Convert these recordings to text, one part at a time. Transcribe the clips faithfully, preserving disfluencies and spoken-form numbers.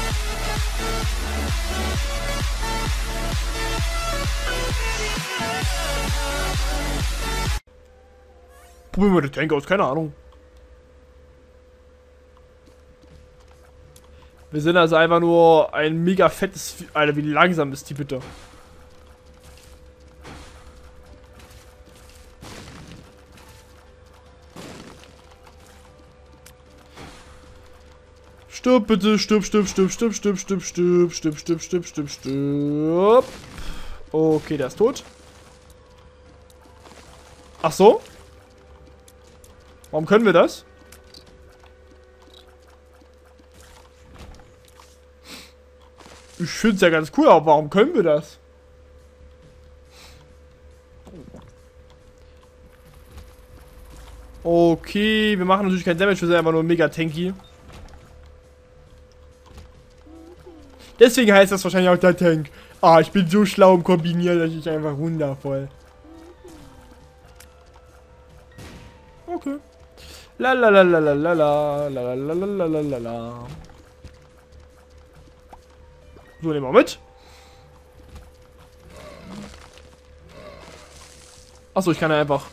Probieren wir den Tank aus, keine Ahnung. Wir sind also einfach nur ein mega fettes... Alter, wie langsam ist die bitte? Stirb bitte, stirb, stirb, stirb, stirb, stirb, stirb, stirb, stirb, stirb, stirb, stirb, stirb. Okay, der ist tot. Ach so? Warum können wir das? Ich finde es ja ganz cool, aber warum können wir das? Okay, wir machen natürlich kein Damage, wir sind einfach nur mega tanky. Deswegen heißt das wahrscheinlich auch der Tank. Ah, ich bin so schlau im Kombinieren, das ist einfach wundervoll. Okay. La la la la la la la la la la la la la. So, nehmen wir mit. Achso, ich kann ja einfach.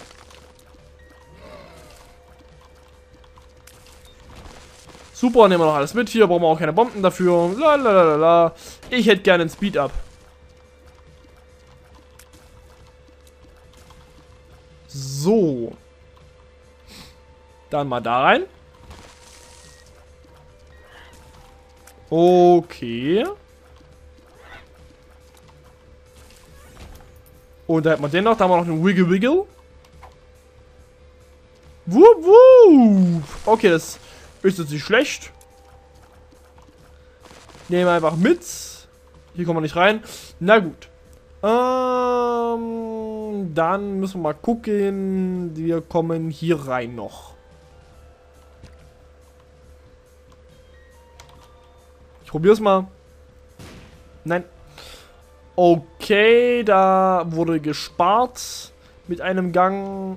Super, nehmen wir noch alles mit. Hier brauchen wir auch keine Bomben dafür. La la la la la. Ich hätte gerne einen Speed-Up. So. Dann mal da rein. Okay. Und da hat man den noch. Da haben wir noch einen Wiggle Wiggle. Wupp, wupp. Okay, das ist jetzt nicht schlecht. Nehmen wir einfach mit. Hier kommen wir nicht rein. Na gut. Ähm, dann müssen wir mal gucken. Wir kommen hier rein noch. Ich probiere es mal. Nein. Okay, da wurde gespart mit einem Gang.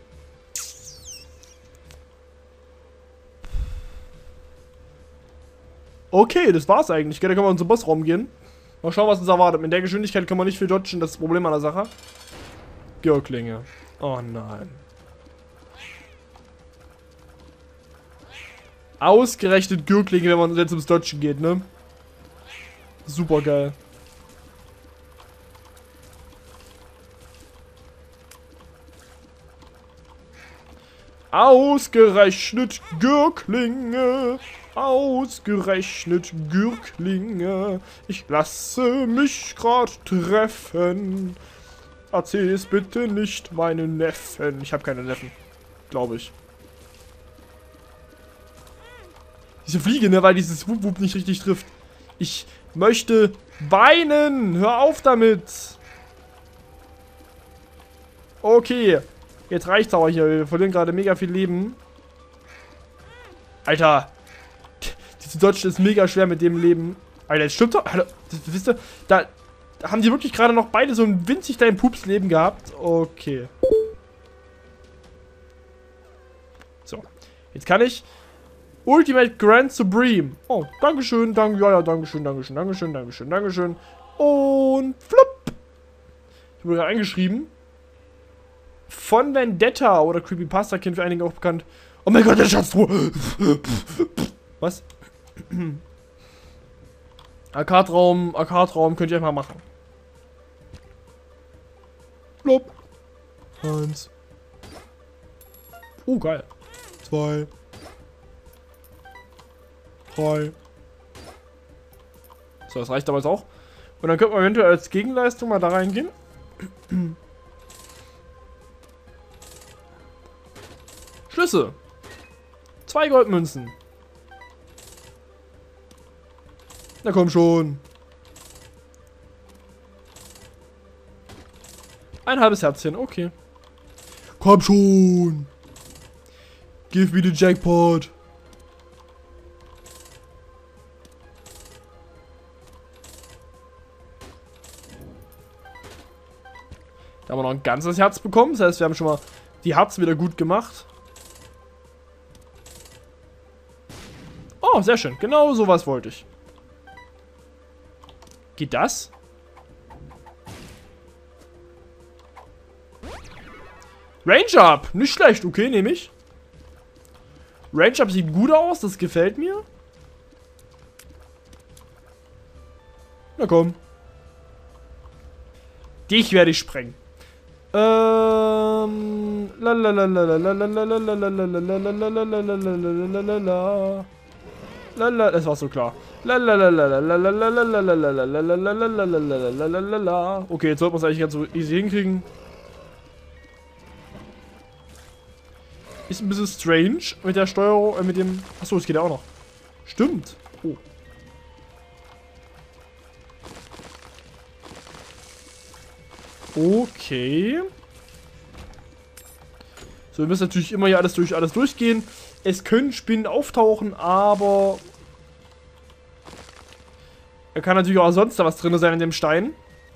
Okay, das war's eigentlich. Da können wir in unseren Bossraum gehen. Mal schauen, was uns erwartet. Mit der Geschwindigkeit können wir nicht viel dodgen. Das ist das Problem an der Sache. Gürklinge. Oh nein. Ausgerechnet Gürklinge, wenn man jetzt ums Dodgen geht, ne? Super geil. Ausgerechnet Gürklinge. Ausgerechnet Gürklinge. Ich lasse mich grad treffen. Erzähl es bitte nicht meinen Neffen. Ich habe keine Neffen. Glaube ich. Diese Fliege, ne, weil dieses Wup Wup nicht richtig trifft. Ich möchte weinen. Hör auf damit. Okay. Jetzt reicht's aber hier. Wir verlieren gerade mega viel Leben. Alter. Diese Dodge ist mega schwer mit dem Leben. Alter, das stimmt doch. Alter, das, wisst ihr, da, da haben die wirklich gerade noch beide so ein winzig kleinen Pups-Leben gehabt. Okay. So. Jetzt kann ich Ultimate Grand Supreme. Oh, Dankeschön, danke, ja, ja, Dankeschön, Dankeschön, Dankeschön, Dankeschön, Dankeschön. Und flupp. Ich habe gerade eingeschrieben. Von Vendetta oder Creepypasta Kind für einige auch bekannt. Oh mein Gott, der Schatztruhe. Was? Arcade-Raum, Arcade-Raum könnt ihr einfach machen. Flop. Eins. Oh, geil. Zwei. Drei. So, das reicht damals auch. Und dann könnte man eventuell als Gegenleistung mal da reingehen. Schlüssel. Zwei Goldmünzen. Na komm schon. Ein halbes Herzchen, okay. Komm schon. Give me the Jackpot. Da haben wir noch ein ganzes Herz bekommen. Das heißt, wir haben schon mal die Herzen wieder gut gemacht. Oh, sehr schön. Genau sowas wollte ich. Geht das? Range-Up! Nicht schlecht, okay, nehme ich. Range-Up sieht gut aus, das gefällt mir. Na komm. Dich werde ich sprengen. Ähm. Das war so klar. Okay, jetzt sollte man es eigentlich ganz so easy hinkriegen. Ist ein bisschen strange mit der Steuerung, äh, mit dem... Achso, es geht ja auch noch. Stimmt. Oh. Okay. So, wir müssen natürlich immer hier alles durch alles durchgehen. Es können Spinnen auftauchen, aber... Er kann natürlich auch sonst da was drin sein in dem Stein.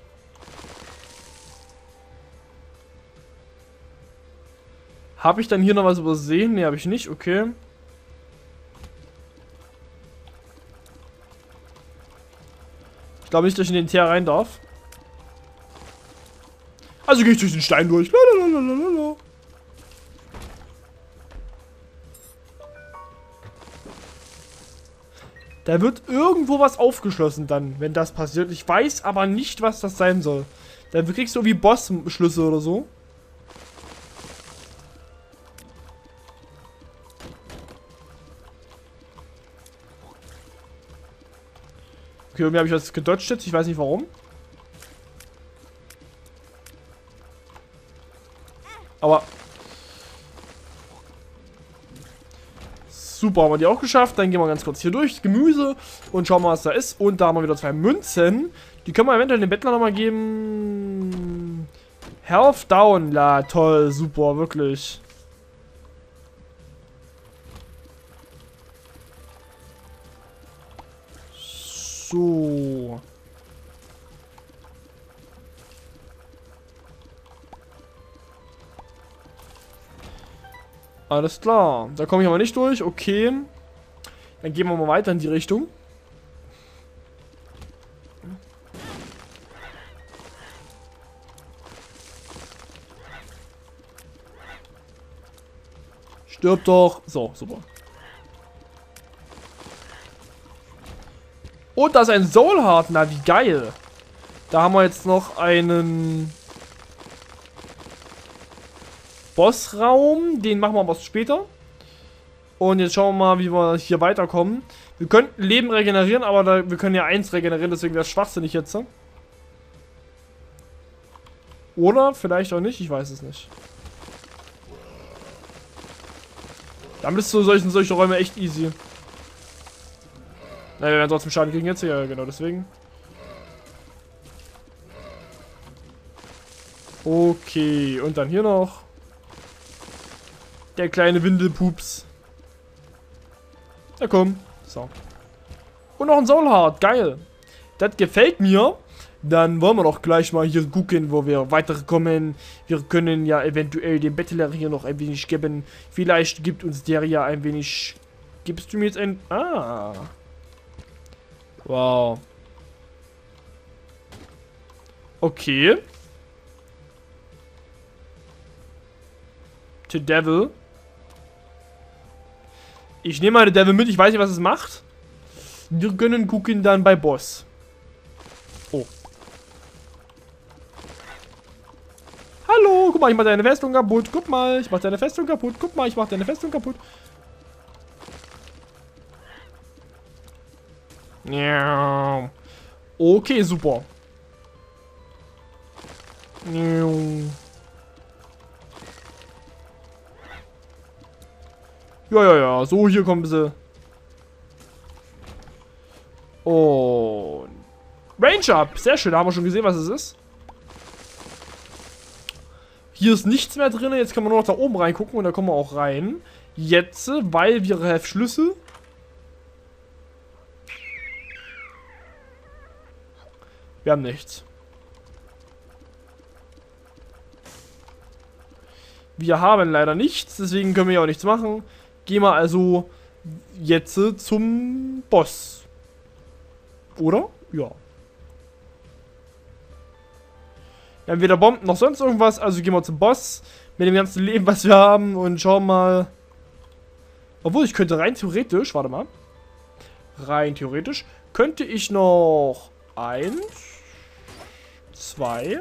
Habe ich dann hier noch was übersehen? Ne, habe ich nicht. Okay. Ich glaube nicht, dass ich in den Teer rein darf. Also gehe ich durch den Stein durch. Lalalala. Da wird irgendwo was aufgeschlossen dann, wenn das passiert. Ich weiß aber nicht, was das sein soll. Da kriegst du irgendwie Boss-Schlüssel oder so. Okay, irgendwie habe ich was gedodged jetzt. Ich weiß nicht warum. Aber... Super, haben wir die auch geschafft. Dann gehen wir ganz kurz hier durch. Gemüse. Und schauen mal, was da ist. Und da haben wir wieder zwei Münzen. Die können wir eventuell den Bettler nochmal geben. Health down. Ja, toll. Super, wirklich. So. Alles klar. Da komme ich aber nicht durch. Okay. Dann gehen wir mal weiter in die Richtung. Stirb doch. So, super. Und da ist ein Soul Heart. Na, wie geil. Da haben wir jetzt noch einen Bossraum. Den machen wir aber später. Und jetzt schauen wir mal, wie wir hier weiterkommen. Wir könnten Leben regenerieren, aber da, wir können ja eins regenerieren. Deswegen wäre es schwachsinnig jetzt. Oder vielleicht auch nicht. Ich weiß es nicht. Damit ist so solchen, solche Räume echt easy. Na, wir werden trotzdem Schaden kriegen jetzt. Ja, genau, deswegen. Okay, und dann hier noch der kleine Windelpups. Na komm. So. Und noch ein Soul Heart. Geil. Das gefällt mir. Dann wollen wir doch gleich mal hier gucken, wo wir weiterkommen. Wir können ja eventuell dem Bettler hier noch ein wenig geben. Vielleicht gibt uns der ja ein wenig... Gibst du mir jetzt ein... Ah. Wow. Okay. The Devil. Ich nehme mal den Devil mit. Ich weiß nicht, was es macht. Wir können gucken dann bei Boss. Oh. Hallo, guck mal, ich mach deine Festung kaputt. Guck mal, ich mach deine Festung kaputt. Guck mal, ich mach deine Festung kaputt. Ja. Okay, super. Ja, ja, ja. So, hier kommen sie. Und Range-Up. Sehr schön, da haben wir schon gesehen, was es ist. Hier ist nichts mehr drin. Jetzt können wir nur noch da oben reingucken und da kommen wir auch rein. Jetzt, weil wir haben Schlüssel. Wir haben nichts. Wir haben leider nichts, deswegen können wir ja auch nichts machen. Gehen wir also jetzt zum Boss. Oder? Ja. Wir haben weder Bomben noch sonst irgendwas, also gehen wir zum Boss mit dem ganzen Leben, was wir haben und schauen mal. Obwohl, ich könnte rein theoretisch, warte mal. Rein theoretisch könnte ich noch eins, zwei.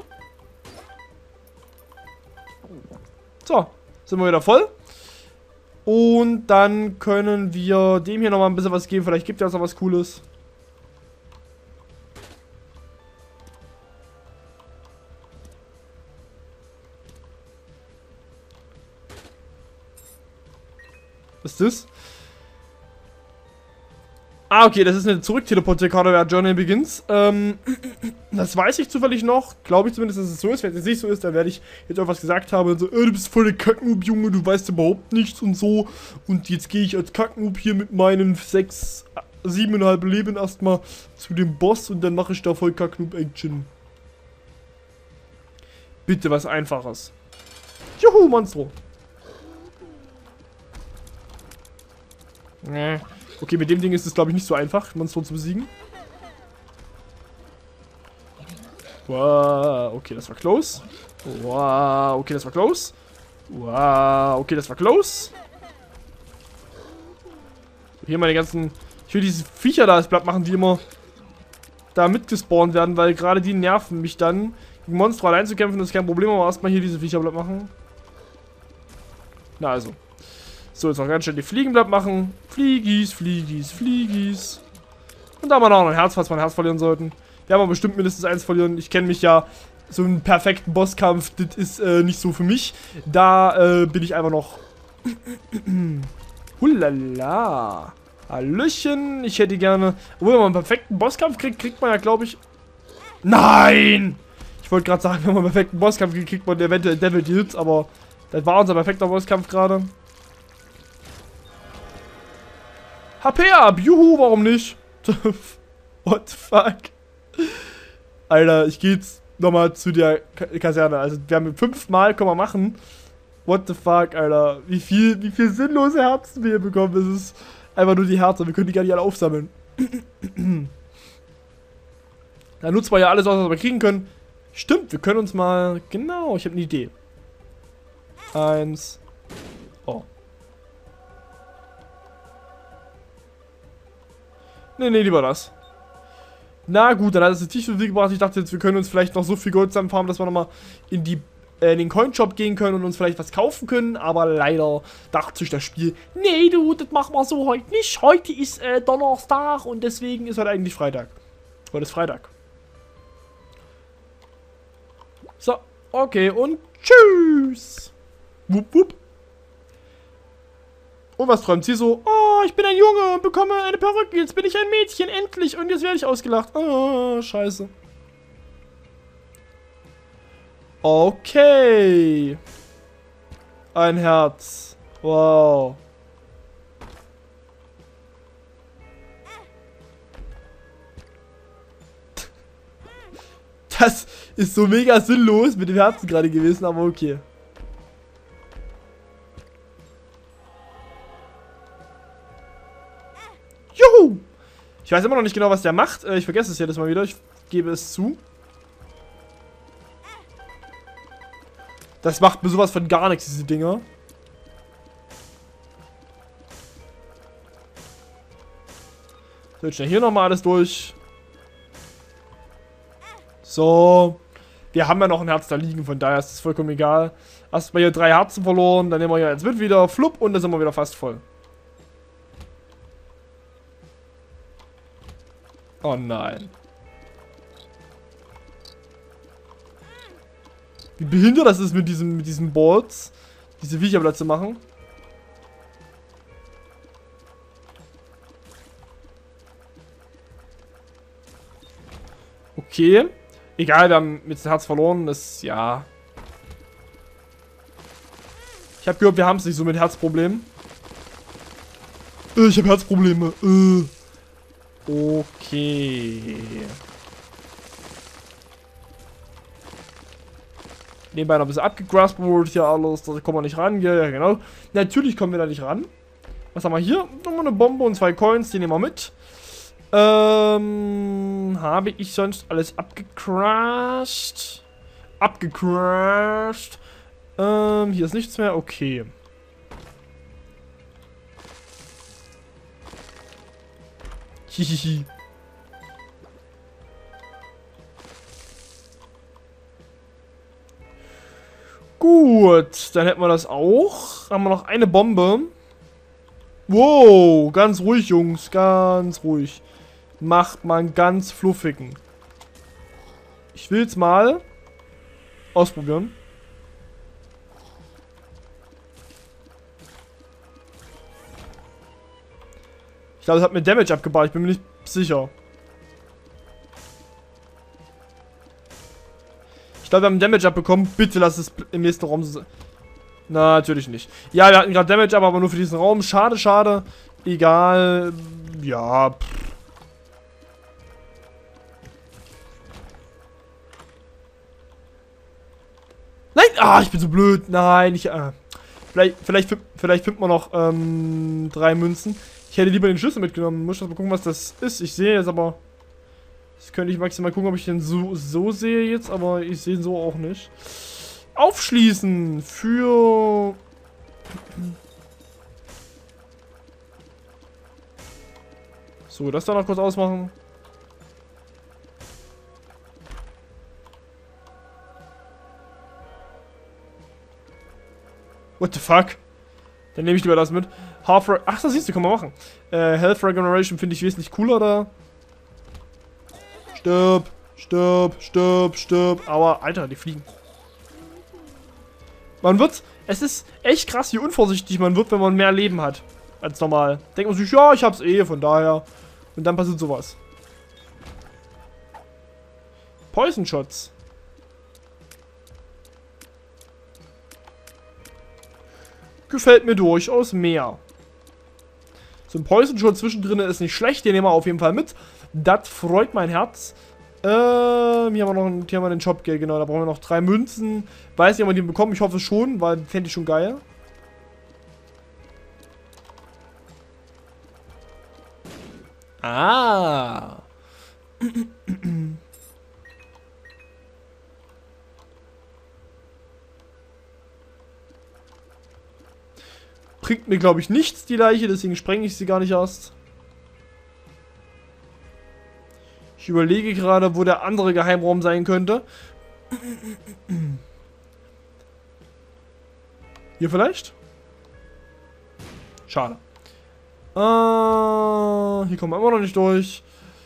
So, sind wir wieder voll. Und dann können wir dem hier nochmal ein bisschen was geben. Vielleicht gibt er uns noch was Cooles. Was ist das? Ah, okay, das ist eine Zurück-Teleporter-Karte, wer Journey Begins. Ähm, das weiß ich zufällig noch. Glaube ich zumindest, dass es so ist. Wenn es nicht so ist, dann werde ich jetzt irgendwas gesagt haben und so, äh, du bist voll der Kacknoob, Junge, du weißt überhaupt nichts und so. Und jetzt gehe ich als Kacknoob hier mit meinen sechs, siebeneinhalb Leben erstmal zu dem Boss und dann mache ich da voll Kacknoob-Action. Bitte was Einfaches. Juhu, Monstro. Nee. Okay, mit dem Ding ist es, glaube ich, nicht so einfach, Monstro zu besiegen. Wow, okay, das war close. Wow, okay, das war close. Wow, okay, das war close. Hier meine ganzen... Ich will diese Viecher da als Blatt machen, die immer da mitgespawnt werden, weil gerade die nerven mich dann. Gegen Monstro allein zu kämpfen, das ist kein Problem, aber erstmal hier diese Viecher Blatt machen. Na also. So, jetzt noch ganz schnell die Fliegenblatt machen. Fliegis, Fliegis, Fliegis. Und da haben wir noch ein Herz, falls wir ein Herz verlieren sollten. Wir haben aber bestimmt mindestens eins verlieren. Ich kenne mich ja, so einen perfekten Bosskampf, das ist äh, nicht so für mich. Da äh, bin ich einfach noch... Hulala. Hallöchen. Ich hätte gerne... Obwohl, wenn man einen perfekten Bosskampf kriegt, kriegt man ja, glaube ich... Nein! Ich wollte gerade sagen, wenn man einen perfekten Bosskampf kriegt, kriegt man eventuell Devil Deals, aber das war unser perfekter Bosskampf gerade. H P ab, juhu, warum nicht? What the fuck? Alter, ich geh jetzt nochmal zu der Kaserne. Also, wir haben fünfmal können wir machen. What the fuck, Alter? Wie viel, wie viel sinnlose Herzen wir hier bekommen. Das ist einfach nur die Herzen. Wir können die gar nicht alle aufsammeln. Da nutzen wir ja alles, was wir kriegen können. Stimmt, wir können uns mal... Genau, ich habe eine Idee. Eins. Oh. Nee, nee, lieber das. Na gut, dann hat es jetzt nicht so viel gebracht. Ich dachte jetzt, wir können uns vielleicht noch so viel Gold zusammenfarmen, dass wir nochmal in, die, äh, in den Coinshop gehen können und uns vielleicht was kaufen können. Aber leider dachte sich das Spiel, nee du, das machen wir so heute nicht. Heute ist äh, Donnerstag und deswegen ist heute eigentlich Freitag. Heute ist Freitag. So, okay und tschüss. Wupp, wupp. Und was träumt sie so? Oh, ich bin ein Junge und bekomme eine Perücke. Jetzt bin ich ein Mädchen, endlich. Und jetzt werde ich ausgelacht. Oh, scheiße. Okay. Ein Herz. Wow. Das ist so mega sinnlos mit dem Herzen gerade gewesen, aber okay. Juhu! Ich weiß immer noch nicht genau, was der macht. Ich vergesse es jedes Mal wieder. Ich gebe es zu. Das macht mir sowas von gar nichts, diese Dinger. So, jetzt schnell hier nochmal alles durch. So. Wir haben ja noch ein Herz da liegen, von daher ist es vollkommen egal. Erstmal hier drei Herzen verloren, dann nehmen wir hier eins mit wieder. Flupp, und dann sind wir wieder fast voll. Oh nein. Wie behindert das ist mit diesem, mit diesen Balls, diese Viecherblätter zu machen. Okay. Egal, wir haben jetzt ein Herz verloren. Das, ja. Ich habe gehört, wir haben es nicht so mit Herzproblemen. Äh, ich habe Herzprobleme. Äh. Okay. Nebenbei noch ein bisschen abgegraspt wurde hier alles. Da kommen wir nicht ran. Ja, ja, genau. Natürlich kommen wir da nicht ran. Was haben wir hier? Nochmal eine Bombe und zwei Coins. Die nehmen wir mit. Ähm, habe ich sonst alles abgecrashed? abgecrashed. Ähm, hier ist nichts mehr. Okay. Hihihi. Gut, dann hätten wir das auch. Haben wir noch eine Bombe. Wow, ganz ruhig, Jungs. Ganz ruhig. Macht man ganz fluffigen. Ich will es mal ausprobieren. Ich glaube, es hat mir Damage abgebaut. Ich bin mir nicht sicher. Ich glaube, wir haben Damage abbekommen. Bitte lass es im nächsten Raum sein. Na, natürlich nicht. Ja, wir hatten gerade Damage ab, aber nur für diesen Raum. Schade, schade. Egal. Ja. Pff. Nein! Ah, ich bin so blöd. Nein, ich. Äh. Vielleicht, vielleicht, vielleicht findet man noch ähm, drei Münzen. Ich hätte lieber den Schlüssel mitgenommen. Muss mal gucken, was das ist. Ich sehe jetzt aber. Das könnte ich maximal gucken, ob ich den so, so sehe jetzt, aber ich sehe ihn so auch nicht. Aufschließen für. So, das da noch kurz ausmachen. What the fuck? Dann nehme ich lieber das mit. Half Re Ach, das siehst du, kann man machen. Äh, Health Regeneration finde ich wesentlich cooler da. Stirb, stirb, stirb, stirb. Aua, Alter, die fliegen. Man wird, es ist echt krass, wie unvorsichtig man wird, wenn man mehr Leben hat als normal. Denkt man sich, ja, ich hab's eh, von daher. Und dann passiert sowas. Poison Shots. Gefällt mir durchaus mehr. So ein Poison Shot zwischendrin ist nicht schlecht, den nehmen wir auf jeden Fall mit. Das freut mein Herz. Ähm, hier haben wir noch einen, hier haben wir den Shopgeld, genau, da brauchen wir noch drei Münzen. Weiß nicht, ob wir den bekommen, ich hoffe schon, weil fände ich schon geil. Ah. Bringt mir, glaube ich, nichts, die Leiche, deswegen sprenge ich sie gar nicht erst. Ich überlege gerade, wo der andere Geheimraum sein könnte. Hier vielleicht? Schade. Äh, hier kommen wir immer noch nicht durch.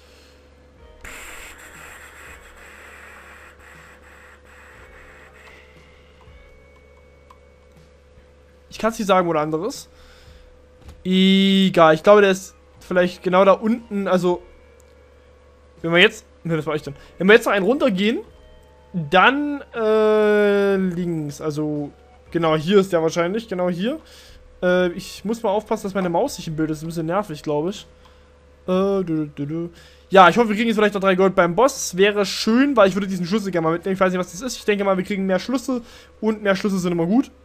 Ich kann es nicht sagen, wo der andere ist. Egal, ich glaube, der ist vielleicht genau da unten, also... Wenn wir jetzt... Ne, das war ich dann. Wenn wir jetzt noch einen runtergehen, dann äh, links. Also, genau, hier ist der wahrscheinlich. Genau hier. Äh, ich muss mal aufpassen, dass meine Maus sich im Bild ist. Das ist ein bisschen nervig, glaube ich. Äh, du, du, du. Ja, ich hoffe, wir kriegen jetzt vielleicht noch drei Gold beim Boss. Wäre schön, weil ich würde diesen Schlüssel gerne mal mitnehmen. Ich weiß nicht, was das ist. Ich denke mal, wir kriegen mehr Schlüssel. Und mehr Schlüssel sind immer gut.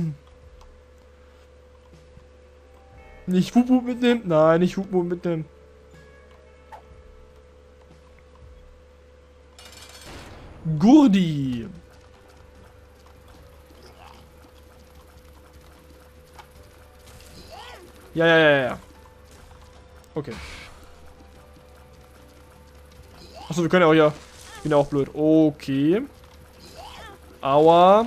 Nicht Wup-Wup mitnehmen. Nein, nicht Wup-Wup mitnehmen. Gurdi. Ja, ja, ja, ja. Okay. Achso, wir können ja auch ja. Ich bin ja auch blöd. Okay. Aua.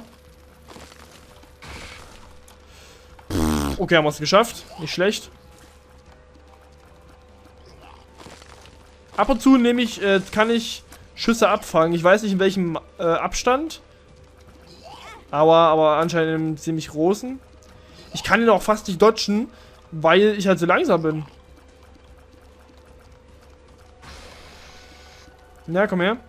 Okay, haben wir es geschafft. Nicht schlecht. Ab und zu nehme ich, äh, kann ich Schüsse abfangen. Ich weiß nicht in welchem äh, Abstand. Aber, aber anscheinend in einem ziemlich großen. Ich kann ihn auch fast nicht dodgen, weil ich halt so langsam bin. Na, komm her.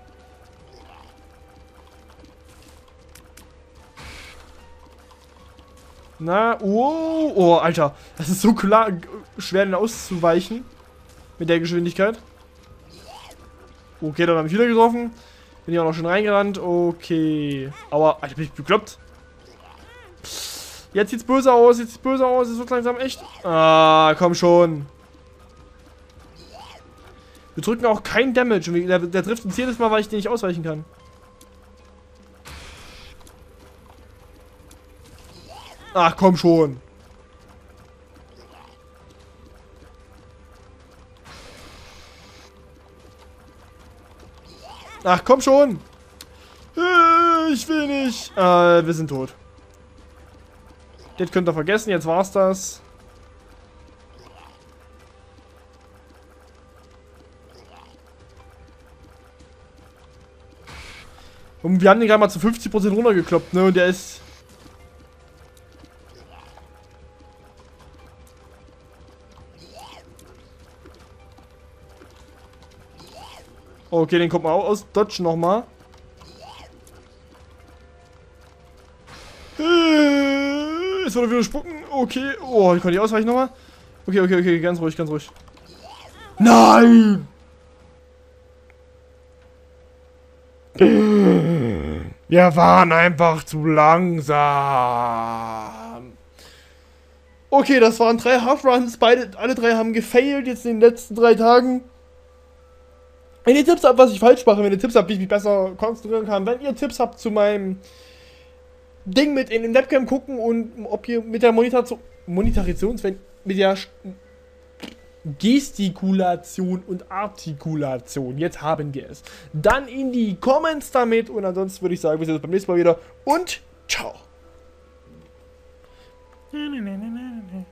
Na, oh, oh, Alter. Das ist so klar, schwer, den auszuweichen. Mit der Geschwindigkeit. Okay, dann habe ich wieder getroffen. Bin ich auch noch schon reingerannt. Okay. Aber, Alter, bin ich bekloppt. Jetzt sieht's böse aus, jetzt sieht's böse aus. Es wird langsam echt. Ah, komm schon. Wir drücken auch kein Damage. Der, der trifft uns jedes Mal, weil ich den nicht ausweichen kann. Ach, komm schon. Ach, komm schon. Äh, ich will nicht. Äh, wir sind tot. Das könnt ihr vergessen, jetzt war's das. Und wir haben den gerade mal zu fünfzig Prozent runtergekloppt, ne? Und der ist... Okay, den kommt man auch aus. Dodge nochmal. Jetzt wird er wieder spucken. Okay. Oh, ich konnte die ausweichen nochmal. Okay, okay, okay. Ganz ruhig, ganz ruhig. Nein! Wir waren einfach zu langsam. Okay, das waren drei Half-Runs. Beide, alle drei haben gefailt jetzt in den letzten drei Tagen. Wenn ihr Tipps habt, was ich falsch mache, wenn ihr Tipps habt, wie ich mich besser konzentrieren kann, wenn ihr Tipps habt zu meinem Ding mit in den Webcam gucken und ob ihr mit der Monitoration, Monitorations, wenn mit der Gestikulation und Artikulation, jetzt haben wir es, dann in die Comments damit und ansonsten würde ich sagen, wir sehen uns beim nächsten Mal wieder und ciao.